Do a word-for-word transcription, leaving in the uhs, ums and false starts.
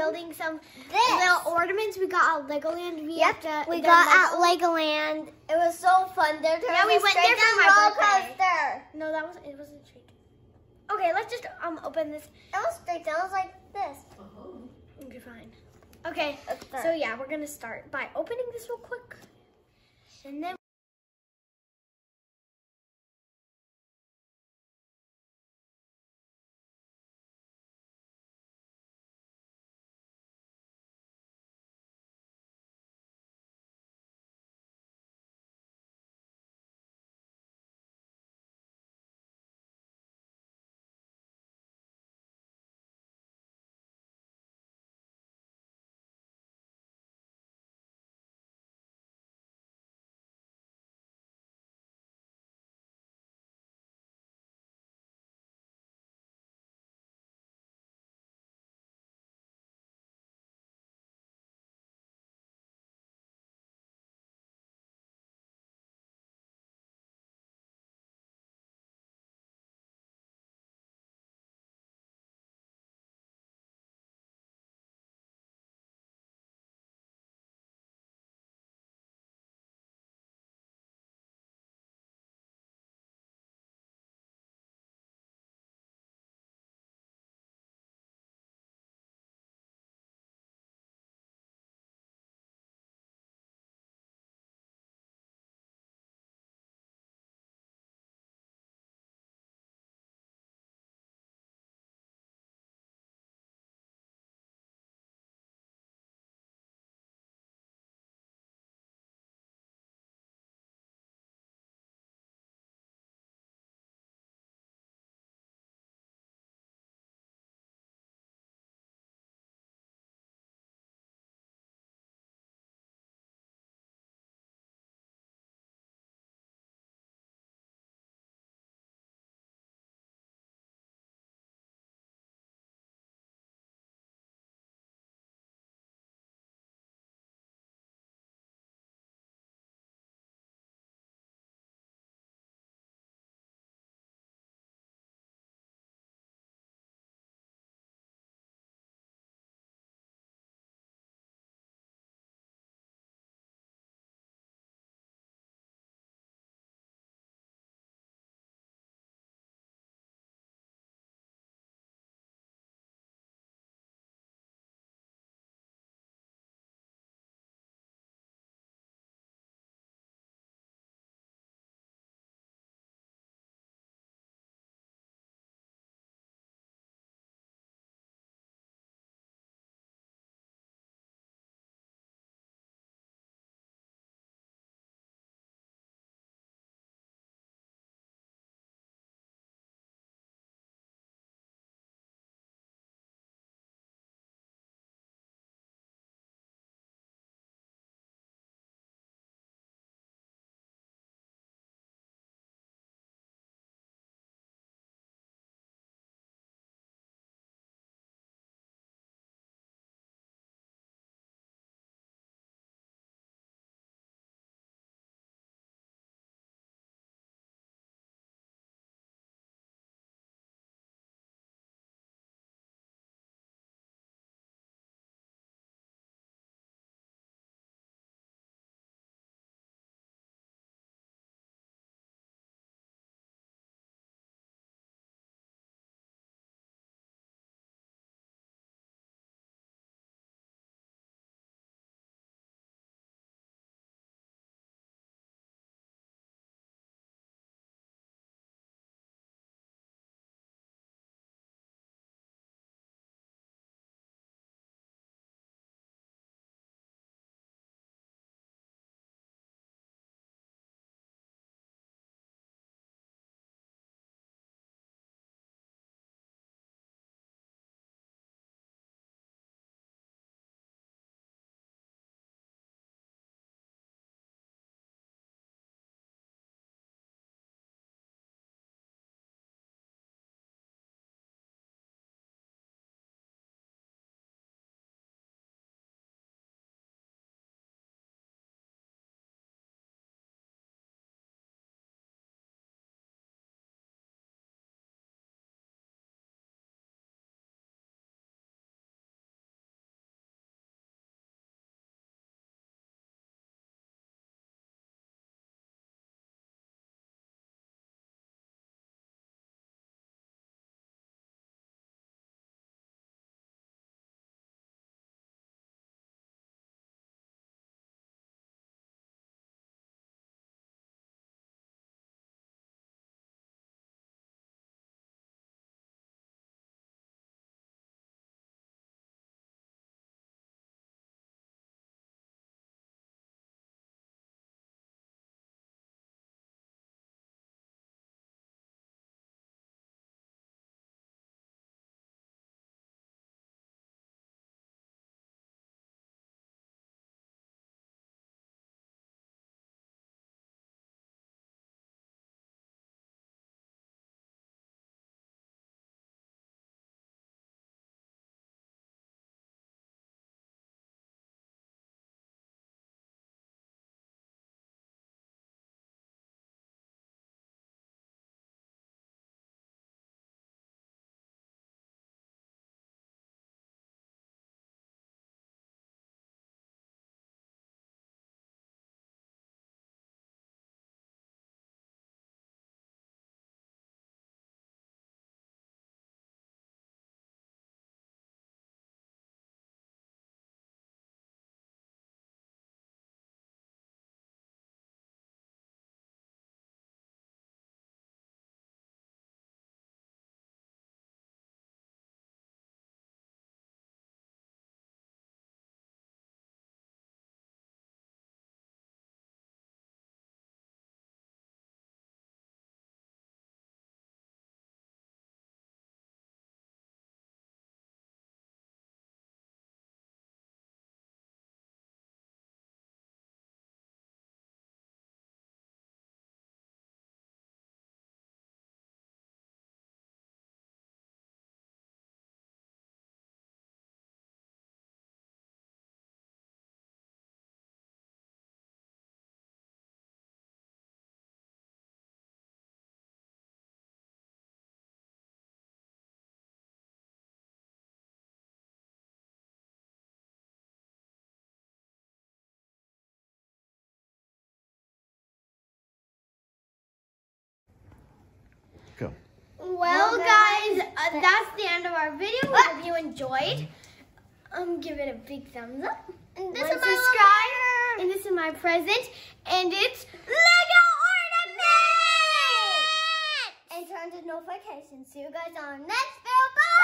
building some this. little ornaments we got at Legoland. We Yep, have to, we the got Lego- at Legoland. It was so fun. There, Yeah, we went there for my roller birthday. coaster. No, that was it wasn't straight. Okay, let's just um open this. It was straight down. It was like this. Okay, fine. Okay, Let's start. so yeah, we're gonna start by opening this real quick, and then. Well, Well, guys, guys, uh, that's the end of our video. We hope you enjoyed. Um, give it a big thumbs up. And this Like, is my subscribe. And this is my present. And it's Lego Ornaments! and turn the notifications. See you guys on next video. Bye.